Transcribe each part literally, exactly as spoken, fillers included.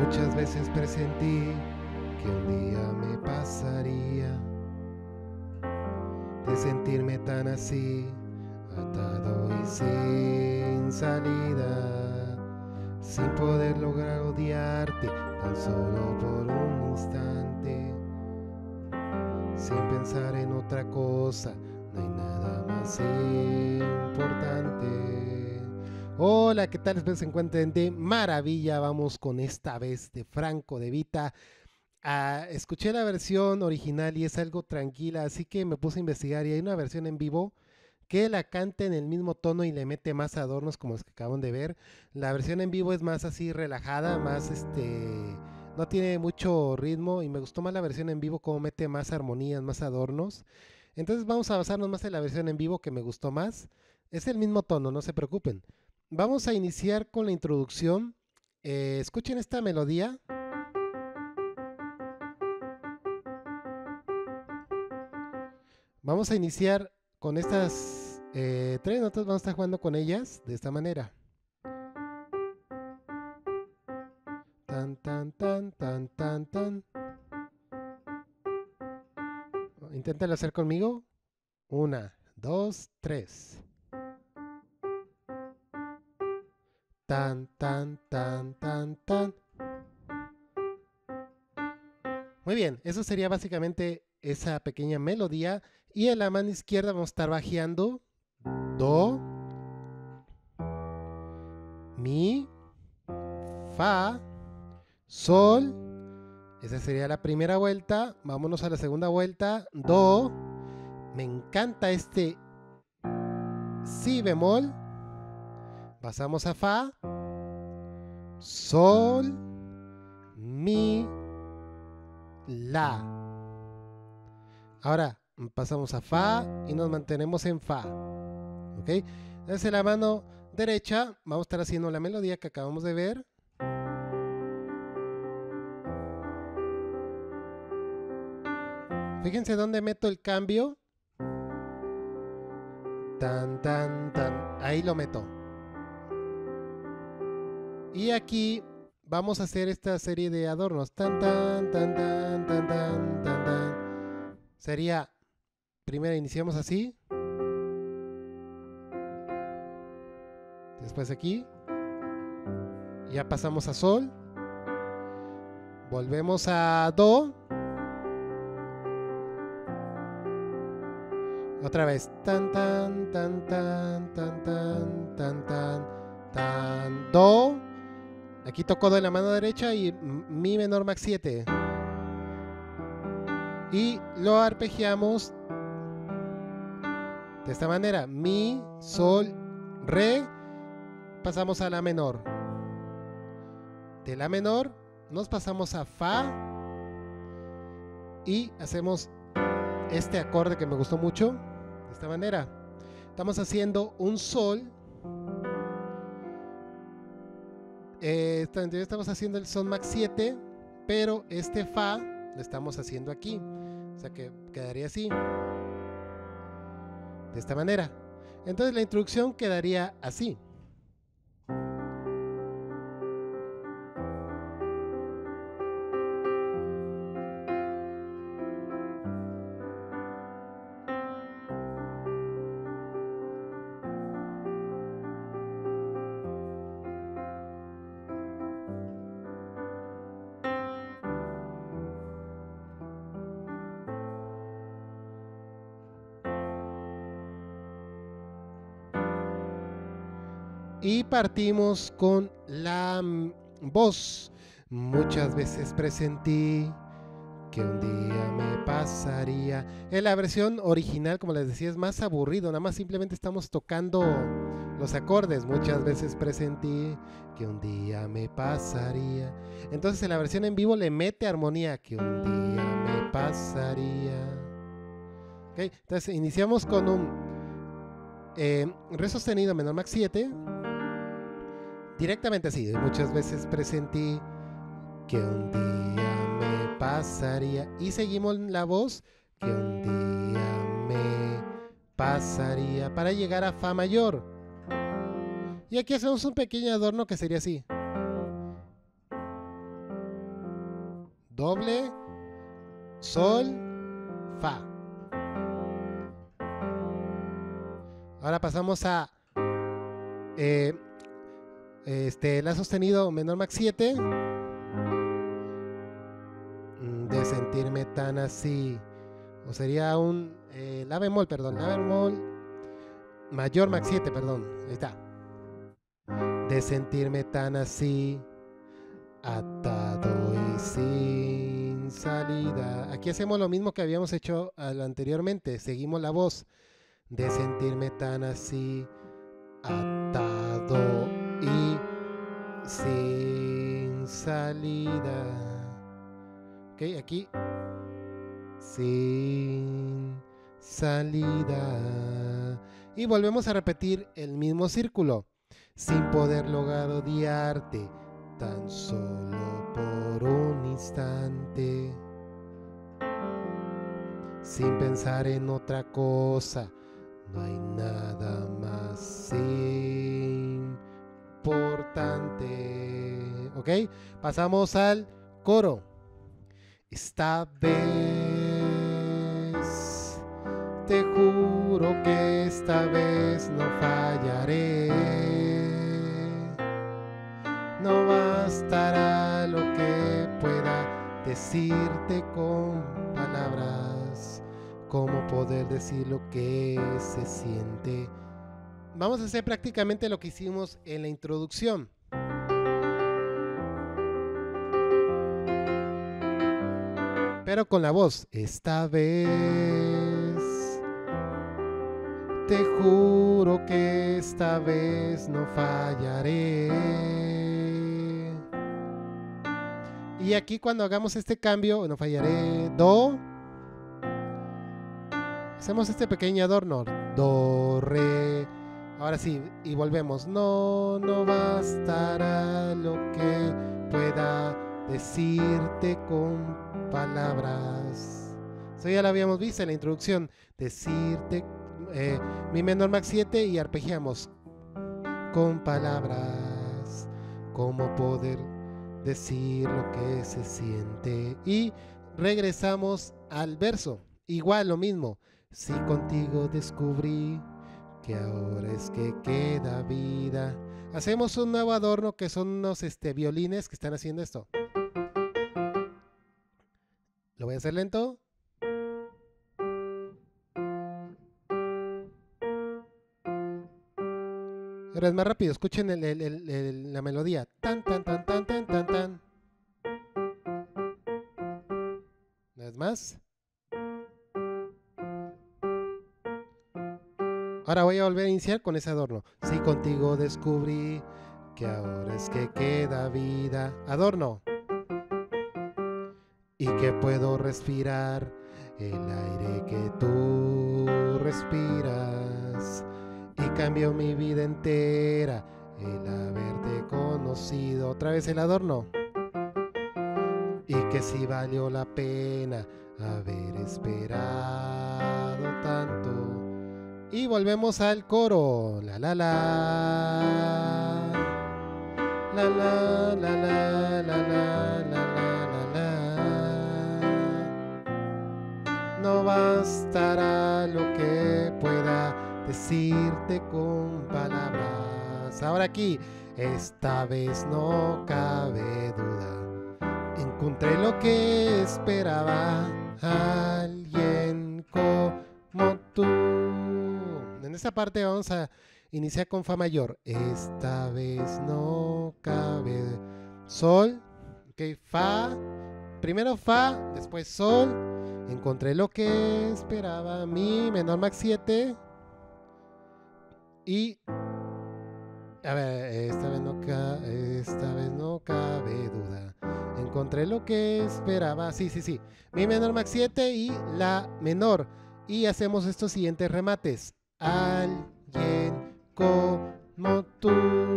Muchas veces presentí que un día me pasaría de sentirme tan así, atado y sin salida, sin poder lograr odiarte tan solo por un instante, sin pensar en otra cosa, no hay nada más importante. Hola, ¿qué tal? Espero se encuentren de maravilla. Vamos con esta vez de Franco De Vita. Ah, escuché la versión original y es algo tranquila, así que me puse a investigar y hay una versión en vivo que la canta en el mismo tono y le mete más adornos como los que acaban de ver. La versión en vivo es más así relajada, más este... no tiene mucho ritmo y me gustó más la versión en vivo como mete más armonías, más adornos. Entonces vamos a basarnos más en la versión en vivo que me gustó más. Es el mismo tono, no se preocupen. Vamos a iniciar con la introducción. Eh, escuchen esta melodía. Vamos a iniciar con estas eh, tres notas, vamos a estar jugando con ellas de esta manera. Tan, tan, tan, tan, tan, tan. Inténtalo hacer conmigo. Una, dos, tres. Tan, tan, tan, tan, tan. Muy bien, eso sería básicamente esa pequeña melodía. Y en la mano izquierda vamos a estar bajeando do, mi, fa, sol. Esa sería la primera vuelta. Vámonos a la segunda vuelta. Do. Me encanta este si bemol. Pasamos a fa. Sol. Mi. La. Ahora pasamos a fa y nos mantenemos en fa. ¿Ok? Desde la mano derecha vamos a estar haciendo la melodía que acabamos de ver. Fíjense dónde meto el cambio. Tan, tan, tan. Ahí lo meto. Y aquí vamos a hacer esta serie de adornos. Tan, tan, tan, tan, tan, tan, tan, tan. Sería, primero iniciamos así. Después aquí. Ya pasamos a sol. Volvemos a do. Otra vez. Tan, tan, tan, tan, tan, tan, tan, tan, tan, do. Aquí toco do en la mano derecha y mi menor max siete. Y lo arpegiamos de esta manera. Mi, sol, re. Pasamos a la menor. De la menor nos pasamos a fa. Y hacemos este acorde que me gustó mucho. De esta manera. Estamos haciendo un sol. Eh, estamos haciendo el sol max siete. Pero este fa lo estamos haciendo aquí. O sea que quedaría así. De esta manera. Entonces la introducción quedaría así. Y partimos con la voz. Muchas veces presentí que un día me pasaría. En la versión original, como les decía, es más aburrido. Nada más simplemente estamos tocando los acordes. Muchas veces presentí que un día me pasaría. Entonces en la versión en vivo le mete armonía. Que un día me pasaría. ¿Okay? Entonces iniciamos con un eh, re sostenido menor max siete. Directamente así. Muchas veces presentí que un día me pasaría. Y seguimos la voz. Que un día me pasaría. Para llegar a fa mayor. Y aquí hacemos un pequeño adorno que sería así. doble, sol, fa. Ahora pasamos a eh, este, la sostenido menor max siete. De sentirme tan así. O sería un eh, la bemol, perdón, la bemol mayor max siete, perdón. Ahí está. De sentirme tan así, atado y sin salida. Aquí hacemos lo mismo que habíamos hecho anteriormente. Seguimos la voz. De sentirme tan así, atado y sin salida. Ok, aquí. Sin salida. Y volvemos a repetir el mismo círculo. Sin poder lograr odiarte, tan solo por un instante. Sin pensar en otra cosa, no hay nada más importante. ¿Ok? Pasamos al coro. Esta vez, te juro que esta vez no fallaré. No bastará lo que pueda decirte con palabras, como poder decir lo que se siente. Vamos a hacer prácticamente lo que hicimos en la introducción. Pero con la voz. Esta vez, te juro que esta vez no fallaré. Y aquí cuando hagamos este cambio, no fallaré, do. Hacemos este pequeño adorno. Do, re. Ahora sí, y volvemos. No, no bastará lo que pueda decirte con palabras. Eso ya lo habíamos visto en la introducción. Decirte eh, mi menor max siete y arpegiamos con palabras. Cómo poder decir lo que se siente. Y regresamos al verso. Igual lo mismo. Si contigo descubrí que ahora es que queda vida. Hacemos un nuevo adorno que son unos este, violines que están haciendo esto. Lo voy a hacer lento. Ahora es más rápido. Escuchen el, el, el, el, la melodía. Tan, tan, tan, tan, tan, tan, tan. Una vez más. Ahora voy a volver a iniciar con ese adorno. Si contigo descubrí que ahora es que queda vida. Adorno. Y que puedo respirar el aire que tú respiras. Y cambió mi vida entera el haberte conocido. Otra vez el adorno. Y que si valió la pena haber esperado tanto. Y volvemos al coro. La la la. La la la la la la la la. No bastará lo que pueda decirte con palabras. Ahora aquí, esta vez no cabe duda. Encontré lo que esperaba, alguien como tú. En esta parte vamos a iniciar con fa mayor. Esta vez no cabe. Sol, ok, fa. Primero fa, después sol. Encontré lo que esperaba, mi menor max siete. Y a ver, esta vez no ca esta vez no cabe duda. Encontré lo que esperaba. Sí, sí, sí. Mi menor max siete y la menor. Y hacemos estos siguientes remates. Alguien como tú.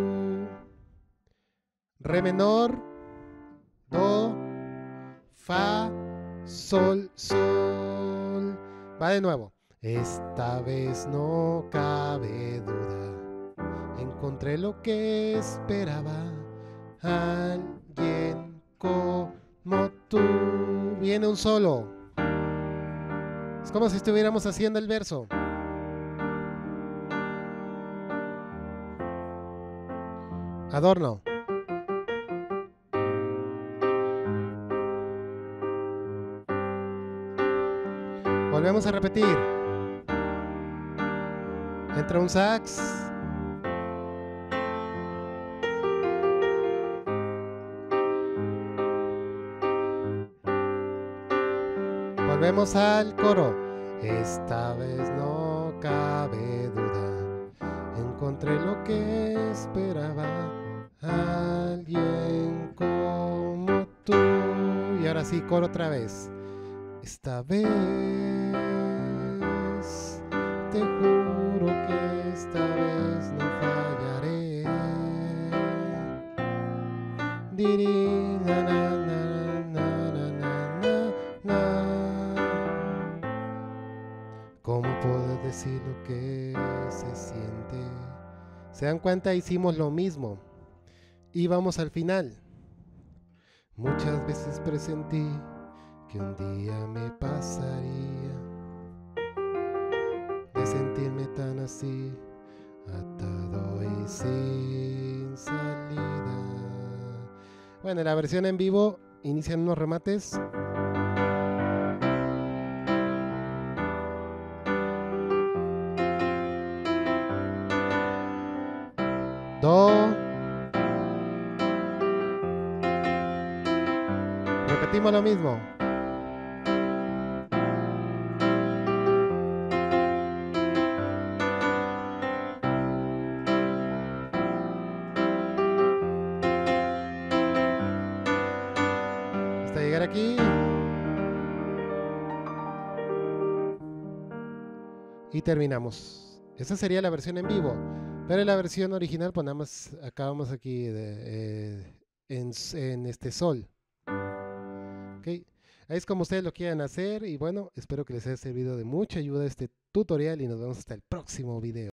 Re menor, do, fa, sol, sol. Va de nuevo. Esta vez no cabe duda. Encontré lo que esperaba. Alguien como tú. Viene un solo. Es como si estuviéramos haciendo el verso. Adorno. Volvemos a repetir. Entra un sax. Volvemos al coro. Esta vez no cabe duda. Encontré lo que esperaba. Alguien como tú. Y ahora sí, coro otra vez. Esta vez te juro que esta vez no fallaré. Diri, na, na, na, na, na, na, na. ¿Cómo puedo decir lo que se siente? ¿Se dan cuenta? Hicimos lo mismo. Y vamos al final. Muchas veces presentí que un día me pasaría de sentirme tan así, atado y sin salida. Bueno, la versión en vivo inician unos remates. Do. Repetimos lo mismo. Hasta llegar aquí. Y terminamos. Esa sería la versión en vivo. Pero en la versión original, pues nada más acabamos aquí de, eh, en, en este sol. Ok, ahí es como ustedes lo quieran hacer. Y bueno, espero que les haya servido de mucha ayuda este tutorial y nos vemos hasta el próximo video.